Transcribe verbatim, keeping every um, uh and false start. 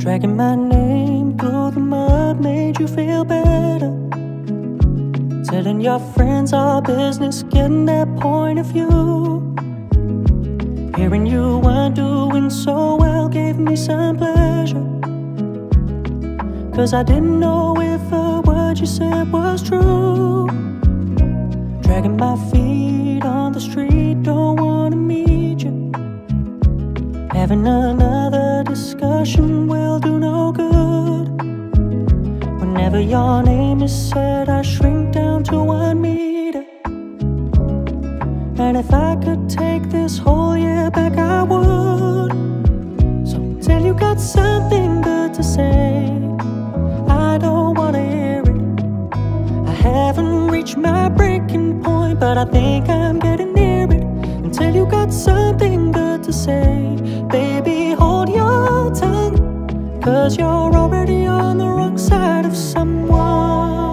Dragging my name through the mud made you feel better. Telling your friends our business, getting their point of view. Hearing you weren't doing so well gave me some pleasure, 'cause I didn't know if a word you said was true. Dragging my feet on the street, don't wanna meet you. Having another discussion will do no good. Whenever your name is said, I shrink down to one meter. And if I could take this whole year back, I would. So tell you got something good to say, I don't wanna hear it. I haven't reached my breaking point, but I think I'm getting near it. Until you got something good to say, baby, hold your tongue, 'cause you're already on the wrong side of someone.